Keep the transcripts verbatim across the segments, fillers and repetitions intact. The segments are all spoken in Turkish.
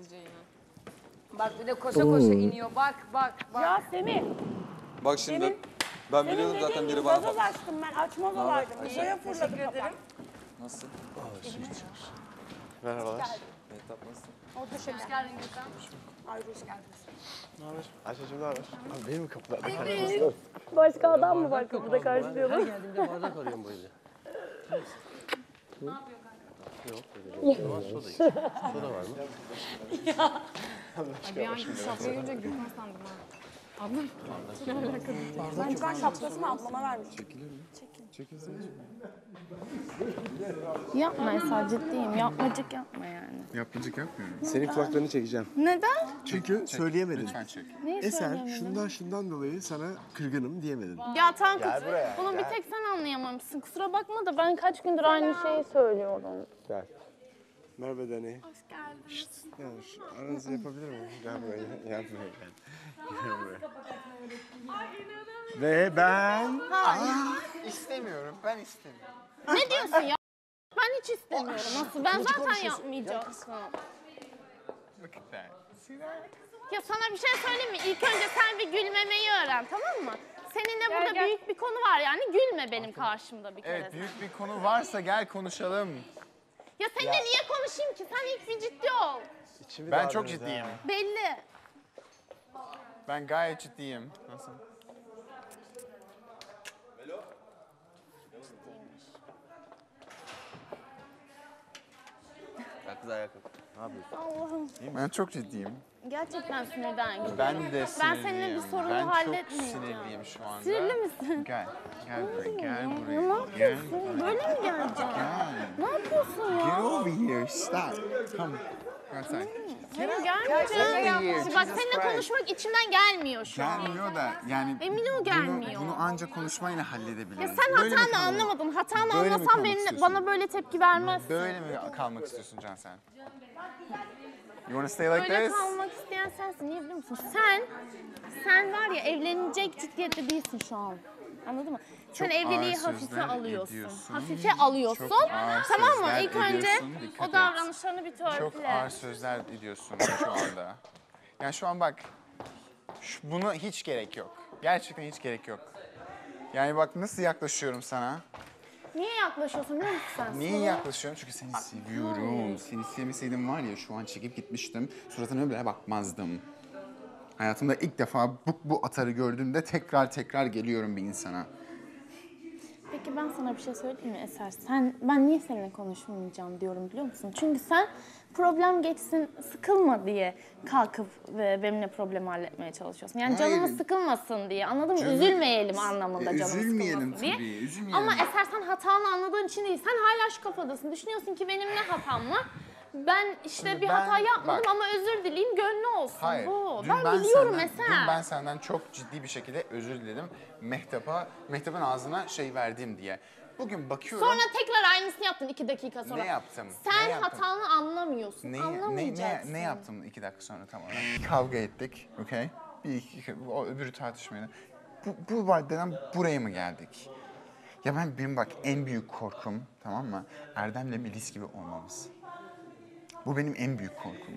Bak bir de koşa koşa iniyor. Bak bak bak. Ya Semih. Bak şimdi Senin- ben Senin biliyordum zaten dediğin biri gibi bana gazoz bak. açtım ben. Açmaz olaydım. Buraya fırladı kapak. Nasılsın? Merhabalar. Mehtap nasılsın? Orta şeker. Hoş geldin Gülden. Ay hoş geldiniz. Ne haber? Ayşe'cim ne haber? Abi benim mi kapılarda karşılaştılar? Başka adam mı var kapıda karşılıyorlar? Her geldiğimde bardak arıyorum böyle. Ne yapıyorsun kanka? Yok öyle değil. Ama soda içiyorum. Soda var mı? Bir an şapka görünce Gülden sandım ha. Ablam. Ne alakalı? Ben çıkan şapkasını ablama vermiş. Yapma Esra, ciddiyim. Yapmacık yapma yani. Yapmacık yapmıyorum. Senin kulaklarını çekeceğim. Neden? Çünkü söyleyemedin. Lütfen çek. Neyi Eser söyleyemedim? şundan şundan dolayı sana kırgınım diyemedin. Ya Tankut, Gel buraya, bunu gel. bir tek sen anlayamamışsın. Kusura bakma da ben kaç gündür aynı şeyi söylüyorum. Gel. Merhaba Dani. Hoş geldin. Şşt, gel. şu Aranızı yapabilir miyim? Gel buraya. Gel buraya. Gel. Gel buraya. Ve ben... İstemiyorum, ben istemiyorum. Ne diyorsun ya? Ben hiç istemiyorum. Nasıl? Ben zaten yapmayacaksın. Look at that. See that? Ya sana bir şey söyleyeyim mi? İlk önce sen bir gülmemeyi öğren, tamam mı? Seninle burada gel. büyük bir konu var yani. Gülme benim karşımda bir kere. Evet, büyük bir konu varsa gel konuşalım. Ya seninle niye konuşayım ki? Sen ilk bir ciddi ol. İçimi Ben çok dağıldınız ciddiyim. ha. Belli. Ben gayet ciddiyim. Nasıl? Kalk kız ayağa kalk. Ne yapıyorsun? Allah'ım. Ben çok ciddiyim. Gerçekten sinirden gidiyorum. Ben de sinirliyim. Ben seninle bu sorunu Ben halletmeyeceğim. çok sinirliyim şu anda. Sinirli misin? Gel. Gel buraya, gel Ne buraya. yapıyorsun? Gel. Böyle mi geleceksin? Gel. Ne yapıyorsun ya? Get over here. Stop. Come. Go outside. Hayır gelmeyeceğim. here, Bak Jesus seninle Christ. konuşmak içimden gelmiyor şu an. Gelmiyor da yani Emin ol gelmiyor. Bunu, bunu ancak konuşmayla halledebiliriz. Ya sen Böyle mi hatanı kalmak- anlamadın. Hatanı Böyle mi anlasan kalmak benimle, istiyorsun? bana böyle tepki vermezsin. Böyle mi kalmak istiyorsun Can sen? You wanna stay like Böyle this? kalmak isteyen sensin. Niye biliyor musun? Sen, sen var ya evlenecek ciddiyette değilsin şu an. Anladın mı? Sen Çok evliliği ağır hafife sözler alıyorsun. ediyorsun. Hafife alıyorsun. Çok ağır Tamam mı? sözler İlk önce ediyorsun, dikkat o et. davranışlarını bir törpüle. Çok ağır sözler ediyorsun şu anda. Yani şu an bak, şu- buna hiç gerek yok. Gerçekten hiç gerek yok. Yani bak nasıl yaklaşıyorum sana. Niye yaklaşıyorsun biliyor musun sen? Niye Sorun- yaklaşıyorum? Çünkü seni seviyorum. Seni sevmeseydim var ya şu an çekip gitmiştim. Suratına bile bakmazdım. Hayatımda ilk defa bu, bu atarı gördüğümde tekrar tekrar geliyorum bir insana. Peki ben sana bir şey söyleyeyim mi Eser? Sen, ben niye seninle konuşmayacağım diyorum biliyor musun? Çünkü sen problem geçsin, sıkılma diye kalkıp ve benimle problemi halletmeye çalışıyorsun. Yani Hayır. canımız sıkılmasın diye, anladın mı? Canım- Üzülmeyelim anlamında E, canımız üzülmeyelim sıkılmasın diye. tabii, üzülmeyelim. Ama Eser sen hatanı anladığın için değil, sen hala şu kafadasın. Düşünüyorsun ki benim ne hatam var? Ben işte Şimdi bir ben- hata yapmadım bak. ama özür dileyim, gönlü olsun. Hayır. Bu. Dün Ben, biliyorum senden, Eser. Dün ben senden çok ciddi bir şekilde özür diledim. Mehtap'a, Mehtap'ın ağzına şey verdim diye. Bugün bakıyorum. Sonra tekrar aynısını yaptın iki dakika sonra. Ne yaptım? Sen Ne yaptım? hatanı anlamıyorsun. Ne, ne, Anlamayacaksın. ne, ne yaptım iki dakika sonra tam olarak? Kavga ettik, okey? Bir iki, o öbürü tartışmayla. Bu, bu maddeden buraya mı geldik? Ya ben, benim bak en büyük korkum, tamam mı? Erdem'le Melis gibi olmamız. Bu benim en büyük korkum.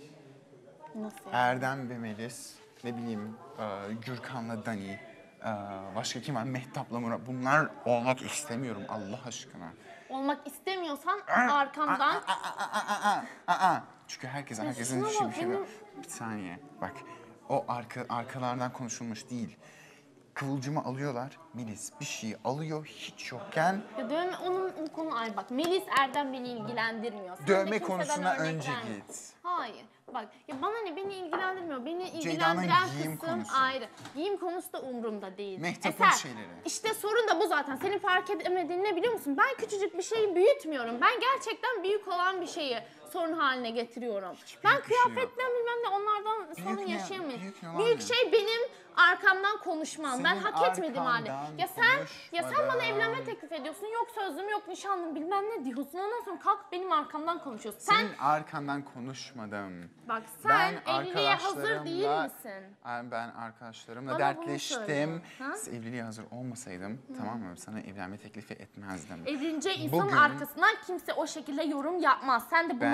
Nasıl yani? Erdem ve Melis, ne bileyim, e, Gürkan'la Dani, e, başka kim var? Mehtap'la Murat. Bunlar olmak istemiyorum Allah aşkına. Olmak istemiyorsan arkamdan... Aa, aa, aa, aa. Çünkü herkes, herkesin şuna işi bak, bir şey benim- var. Bir saniye, bak. O arka, arkalardan konuşulmuş değil. Kıvılcımı alıyorlar, Melis bir şeyi alıyor hiç yokken. Ya dövme, onun o konu ayrı. Bak Melis Erdem beni ilgilendirmiyor. Sen de Dövme kimseden konusuna örnek önce verme. git. Hayır. Bak ya bana ne, beni ilgilendirmiyor. Beni Ceyda'nın ilgilendiren giyim kısım konusu. ayrı. Giyim konusu da umurumda değil. Mehtap'ın Eser, şeyleri. İşte sorun da bu zaten. Senin fark edemediğin ne biliyor musun? Ben küçücük bir şeyi büyütmüyorum. Ben gerçekten büyük olan bir şeyi sorun haline getiriyorum. Ben büyük bir şey yok. kıyafetten bilmem ne onlardan sorun ne- yaşayamayayım. büyük yalan Büyük ne? şey benim arkamdan konuşmam. Ben Senin hak etmediğim halde. arkandan Ya sen ya sen bana konuşmadan. evlenme teklif ediyorsun. Yok sözlüm, yok nişanlım, bilmem ne diyorsun. Ondan sonra kalk benim arkamdan konuşuyorsun. Sen Senin arkandan konuşmadım. bak sen evliliğe hazır arkadaşlarımla- değil misin? Ay, Ben arkadaşlarımla Bana bunu dertleştim. söyle. Ha? Evliliğe hazır olmasaydım, tamam mı? Sana evlenme teklifi etmezdim. Evleneceği insanın Bugün- arkasından kimse o şekilde yorum yapmaz. Sen de bunları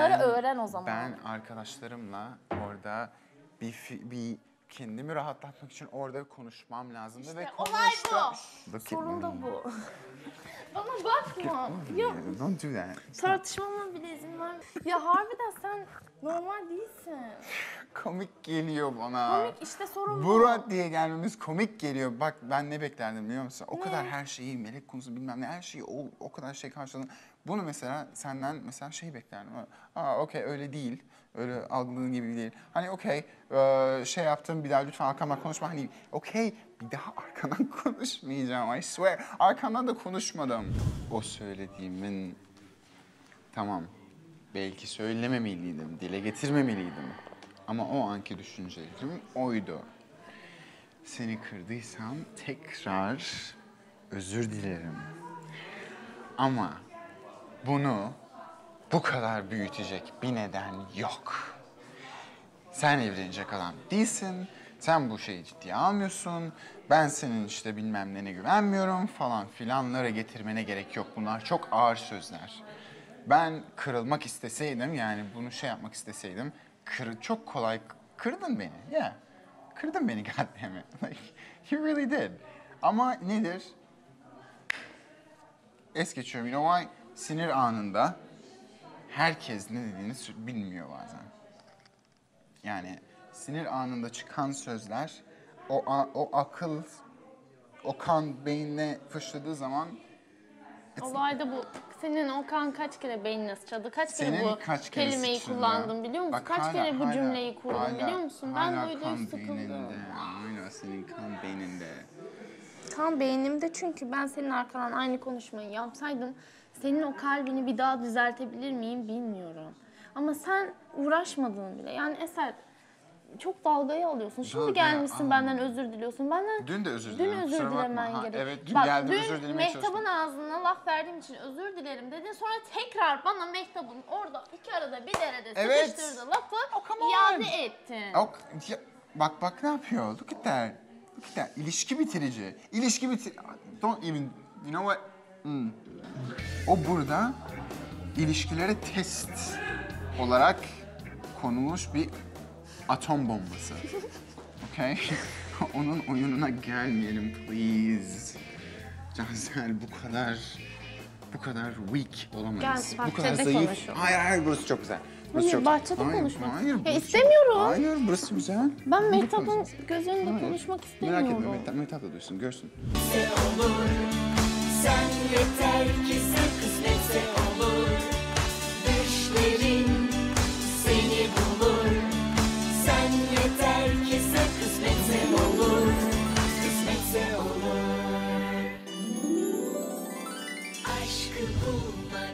bunları öğren o zaman. Ben arkadaşlarımla orada bir, fi- bir kendimi rahatlatmak için orada konuşmam lazımdı ve olay konuştum. bu. Look at Sorun da me. bu. Bana bakma. Ya Don't do that. tartışmama bile izin verme. Ya harbiden sen normal değilsin. Komik geliyor bana. Komik işte sorun bu. Burak diye gelmemiz komik geliyor. Bak ben ne beklerdim biliyor musun? O kadar her şeyi, melek konusu bilmem ne her şeyi o, o kadar şey karşıladım. Bunu mesela senden mesela şey beklerdim. Aa okey öyle değil. Öyle algıladığın gibi değil. Hani okey eee, şey yaptım bir daha lütfen arkamdan konuşma. Hani okey bir daha arkandan konuşmayacağım. I swear. Arkamdan da konuşmadım. O söylediğimin tamam belki söylememeliydim, dile getirmemeliydim. Ama o anki düşüncelerim oydu. Seni kırdıysam tekrar özür dilerim. Ama bunu bu kadar büyütecek bir neden yok. Sen evlenecek adam değilsin. Sen bu şeyi ciddiye almıyorsun. Ben senin işte bilmem nene güvenmiyorum falan filanlara getirmene gerek yok. Bunlar çok ağır sözler. Ben kırılmak isteseydim yani bunu şey yapmak isteseydim kır, çok kolay kırdın beni. Yeah. Kırdın beni goddammit. Like you really did. Ama nedir? Es geçiyorum. You know why? Sinir anında herkes ne dediğini sö- bilmiyor bazen. Yani sinir anında çıkan sözler o a- o akıl o kan beynine fışladığı zaman Olay da bu. Senin o kan kaç kere beynine sıçradı? Kaç kere Senin bu kaç kere kelimeyi sıçradı? kullandın biliyor musun? Bak kaç hala- kere bu hala- cümleyi kurdun hala- biliyor musun? Ben hala duyduğum kan sıkıldım. beyninde. Hala senin kan beyninde. Kan beynimde çünkü ben senin arkandan aynı konuşmayı yapsaydım senin o kalbini bir daha düzeltebilir miyim bilmiyorum. Ama sen uğraşmadın bile. Yani Eser çok dalgaya alıyorsun. Şimdi Dalgaya gelmişsin almadım. benden özür diliyorsun. Benden Dün de özür dün dilerim. özür kusura bakma. dilemen Ha, gerek. evet dün Bak, geldim dün özür dilemeye Mehtap'ın çalıştım. ağzına laf verdiğim için özür dilerim dedin. Sonra tekrar bana Mehtap'ın orada iki arada bir derede Evet. sıkıştırdığı lafı Oh, come on. iade ettin. O, ya, bak bak ne yapıyor? Look at that. Look at that. İlişki bitirici. İlişki bitir... Don't even... You know what? Hmm. O burada ilişkilere test olarak konulmuş bir atom bombası. Okay? Onun oyununa gelmeyelim please. Cansel bu kadar bu kadar weak olamayız. Gel, bu kadar bahçede zayıf. konuşalım. Hayır hayır burası çok güzel. Burası Hayır, çok... bahçede hayır, konuşmak. Hayır, Ya burası çok- istemiyorum. Hayır burası güzel. Ben Burada Mehtap'ın konuşacağız. göz önünde Hayır. konuşmak Merak istemiyorum. etme Mehtap, Mehtap da duysun görsün. Sen yeter ki sen kısmetse olur. Düşlerin seni bulur. Sen yeter ki sen kısmetse olur. Kısmetse olur. Aşkı bulmak